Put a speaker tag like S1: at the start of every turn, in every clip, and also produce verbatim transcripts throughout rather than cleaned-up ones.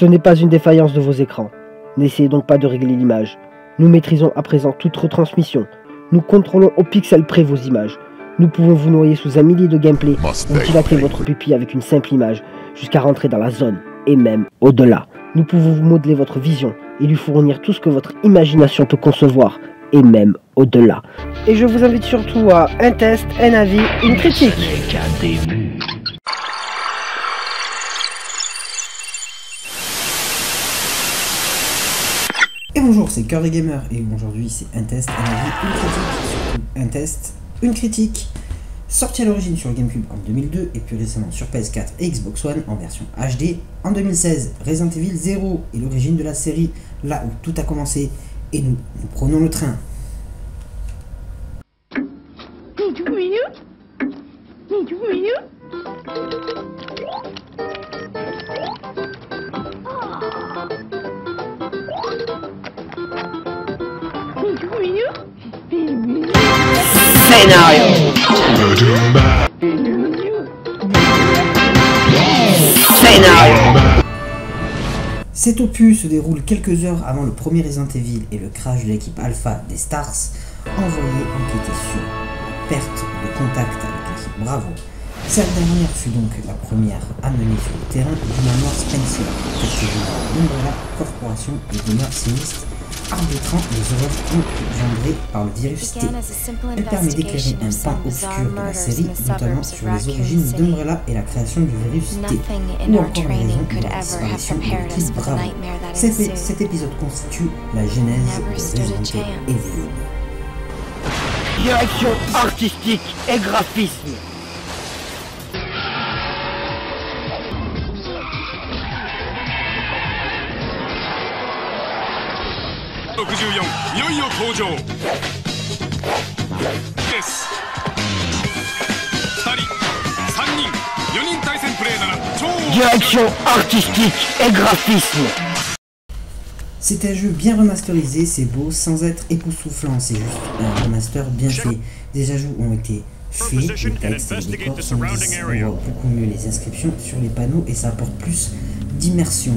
S1: Ce n'est pas une défaillance de vos écrans. N'essayez donc pas de régler l'image. Nous maîtrisons à présent toute retransmission. Nous contrôlons au pixel près vos images. Nous pouvons vous noyer sous un millier de gameplay ou dilater votre pupille avec une simple image jusqu'à rentrer dans la zone et même au-delà. Nous pouvons vous modeler votre vision et lui fournir tout ce que votre imagination peut concevoir et même au-delà. Et je vous invite surtout à un test, un avis, une critique.
S2: Et bonjour, c'est Cœur des Gamers et aujourd'hui c'est un test, un avis, une critique, surtout un test, une critique. Sorti à l'origine sur GameCube en deux mille deux et puis récemment sur P S quatre et Xbox One en version H D en deux mille seize. Resident Evil zéro est l'origine de la série, là où tout a commencé et nous, nous prenons le train.
S1: Scénario. Scénario.
S2: Cet opus se déroule quelques heures avant le premier Resident Evil et le crash de l'équipe Alpha des Stars, envoyée enquêter sur la perte de contact avec l'équipe Bravo. Cette dernière fut donc la première amenée sur le terrain du manoir Spencer, capturé par l'Umbrella Corporation et demeure sinistre, arbitrant les horreurs engendrées par le virus T. Elle permet d'éclairer un pan obscur de la série, notamment sur les origines d'Umbrella et la création du virus T, ou encore les raisons de la disparition de l'équipe Bravo. Cet, cet épisode constitue la genèse de Resident Evil.
S1: Direction artistique et graphisme. Direction artistique et graphisme.
S2: C'est un jeu bien remasterisé, c'est beau, sans être époustouflant, c'est juste un remaster bien fait. Des ajouts ont été faits, le texte et les décors sont lisses, on voit beaucoup mieux les inscriptions sur les panneaux et ça apporte plus d'immersion.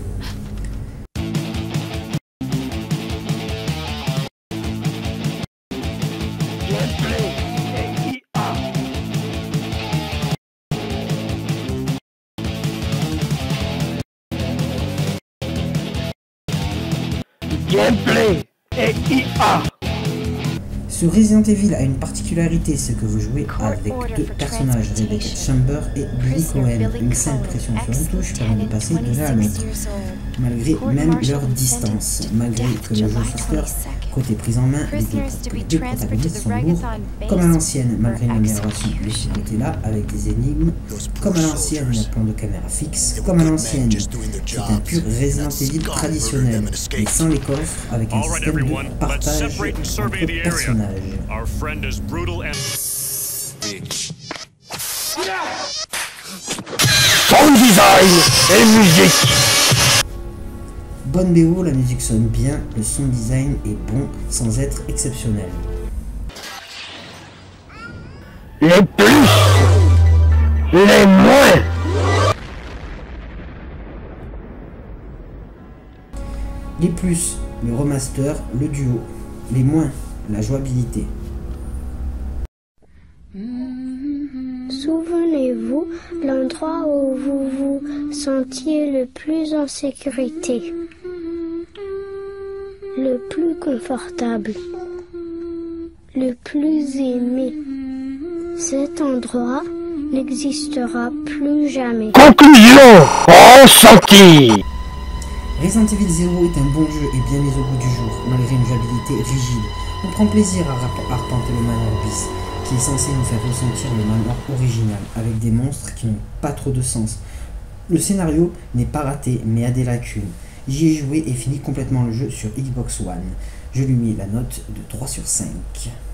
S1: Gameplay et I A.
S2: Ce Resident Evil a une particularité, c'est que vous jouez avec deux personnages, Rebecca Chambers et Billy Cohen. Une simple pression sur une touche permet de passer de l'un à l'autre, malgré même leur distance. Malgré que le jeu souffre, côté prise en main, les deux, les deux protagonistes sont lourds, comme à l'ancienne, malgré une amélioration de ce côté-là, avec des énigmes, comme à l'ancienne, un plan de caméra fixe, comme à l'ancienne. C'est un pur Resident Evil traditionnel, mais sans les coffres, avec un système de partage entre personnages.
S1: Sound design et musique.
S2: Bonne B O, la musique sonne bien, le son design est bon sans être exceptionnel.
S1: Les plus, les moins.
S2: Les plus, le remaster, le duo. Les moins, la jouabilité.
S3: Souvenez-vous l'endroit où vous vous sentiez le plus en sécurité, le plus confortable, le plus aimé. Cet endroit n'existera plus jamais.
S1: Conclusion ressentie.
S2: Resident Evil zéro est un bon jeu et bien mis au goût du jour, malgré une jouabilité rigide. On prend plaisir à arpenter le manoir bis, qui est censé nous faire ressentir le manoir original, avec des monstres qui n'ont pas trop de sens. Le scénario n'est pas raté, mais a des lacunes. J'y ai joué et fini complètement le jeu sur Xbox One. Je lui mets la note de trois sur cinq.